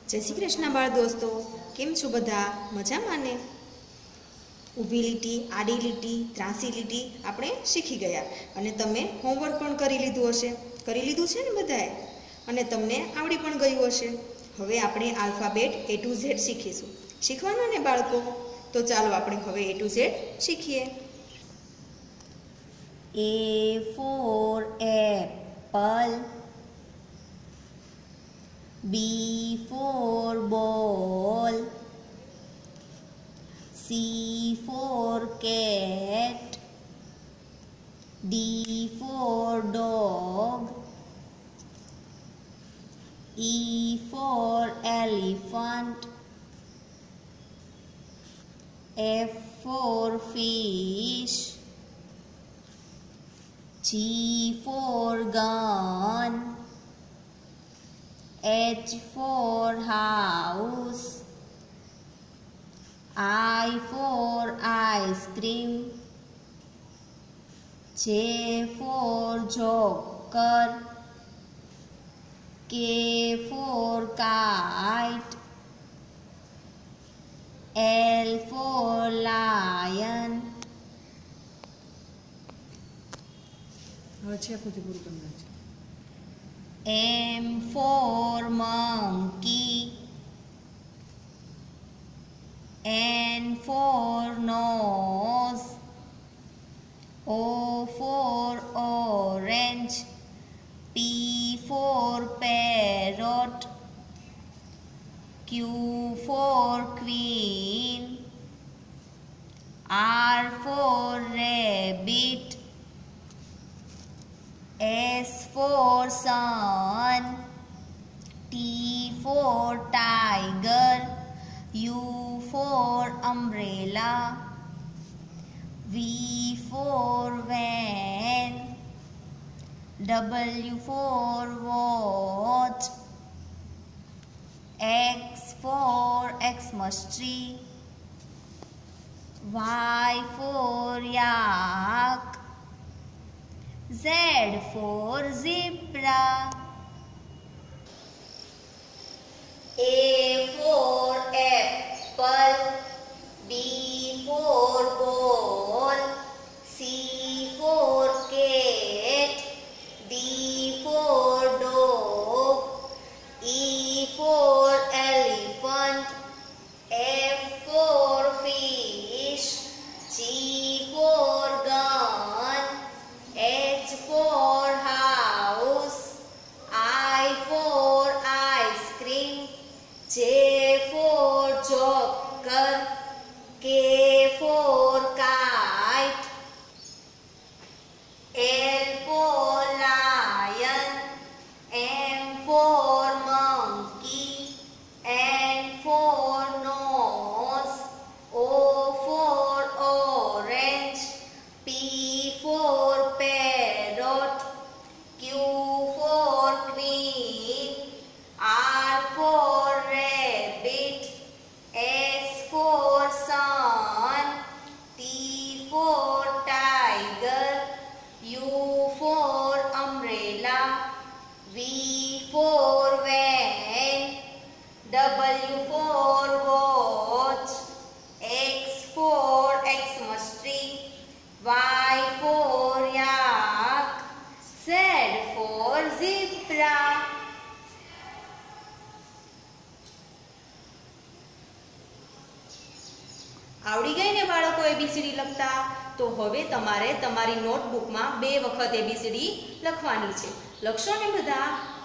जय श्री कृष्ण बाळ दोस्तों, केम छो बधा मजामां ने? ઊભી લીટી, આડી લીટી, ત્રાસી લીટી આપણે શીખી ગયા અને તમે હોમવર્ક પણ કરી લીધું હશે. કરી લીધું છે ને બધાએ? અને તમને આવડી પણ ગયું હશે. હવે આપણે આલ્ફાબેટ A to Z શીખીશું. શીખવાના ને બાળકો? તો ચાલો આપણે હવે A to Z શીખીએ. A for apple, B for ball, C for cat, D for dog, E for elephant, F for fish, G for gun, H for house, I for ice cream, J for joker, K for kite, L for lion. M for monkey, N for nose, O for orange, P for parrot, Q for queen, R for rabbit, S for sun, T for tiger, U for umbrella, V for van, W for watch, X for Xmas tree, Y for yak, Z for zebra. A for apple, B for ball, C for cat, D for dog, E for elephant, F for fish, G for gun, H for house, I for ice cream, J for joker, K for kite, L for lion, M for monkey, N for nose, O for orange, P for parrot, Q for queen, R for rabbit, S for sun, T for tiger, U for umbrella, V for van, W for watch, X for Xmas tree, Y for yak, Z for zebra. આવડી ગઈ ને બાળકો ABCD લખતા? તો હવે તમારે તમારી નોટબુકમાં 2 વખત એબીસીડી લખવાની છે. લખશો ને બધા?